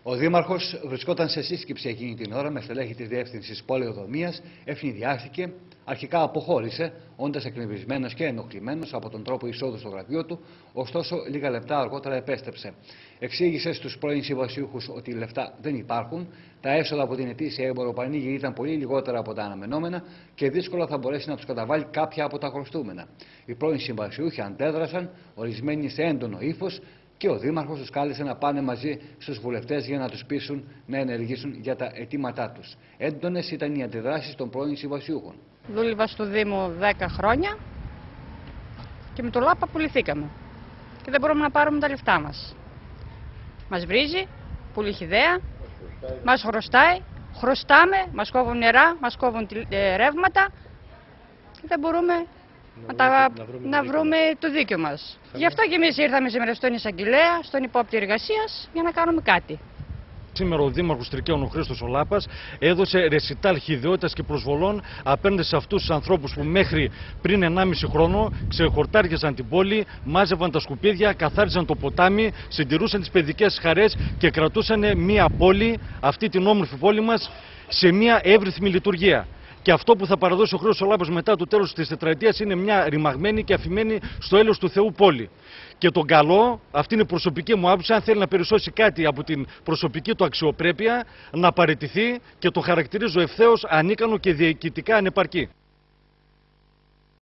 Ο Δήμαρχος βρισκόταν σε σύσκεψη εκείνη την ώρα με στελέχη της Διεύθυνσης Πολεοδομίας, ευνηδιάστηκε, αρχικά αποχώρησε, όντας εκνευρισμένος και ενοχλημένος από τον τρόπο εισόδου στο γραφείο του, ωστόσο λίγα λεπτά αργότερα επέστρεψε. Εξήγησε στους πρώην συμβασιούχους ότι οι λεφτά δεν υπάρχουν, τα έσοδα από την ετήσια εμποροπανήγυρη ήταν πολύ λιγότερα από τα αναμενόμενα και δύσκολα θα μπορέσει να τους καταβάλει κάποια από τα χρωστούμενα. Οι πρώην συμβασιούχοι αντέδρασαν, ορισμένοι σε έντονο ύφος, και ο Δήμαρχος τους κάλεσε να πάνε μαζί στους βουλευτές για να τους πείσουν να ενεργήσουν για τα αιτήματά τους. Έντονες ήταν οι αντιδράσεις των πρώην συμβασιούχων. Δούλευα στο Δήμο 10 χρόνια και με το ΛΑΠ απολυθήκαμε. Και δεν μπορούμε να πάρουμε τα λεφτά μας. Μας βρίζει, πολύ χυδαία, μας χρωστάμε, μας κόβουν νερά, μας κόβουν ρεύματα και δεν μπορούμε να βρούμε το δίκιο μας. Γι' αυτό και εμείς ήρθαμε σήμερα στον εισαγγελέα, στον υπόπτη εργασίας, για να κάνουμε κάτι. Σήμερα ο Δήμαρχος Τρικαίων, ο Χρήστος ο Λάπας, έδωσε ρεσιτάλ χυδαιότητας και προσβολών απέναντι σε αυτούς τους ανθρώπους που μέχρι πριν 1,5 χρόνο ξεχορτάριαζαν την πόλη, μάζευαν τα σκουπίδια, καθάριζαν το ποτάμι, συντηρούσαν τις παιδικές χαρές και κρατούσαν μια πόλη, αυτή την όμορφη πόλη μας, σε μια εύρυθμη λειτουργία. Και αυτό που θα παραδώσει ο Χρήστος ο Λάπας μετά το τέλος της τετραετίας είναι μια ρημαγμένη και αφημένη στο έλεος του Θεού πόλη. Και τον καλό, αυτή είναι η προσωπική μου άποψη, αν θέλει να περισσώσει κάτι από την προσωπική του αξιοπρέπεια, να παραιτηθεί, και το χαρακτηρίζω ευθέως ανίκανο και διοικητικά ανεπαρκή.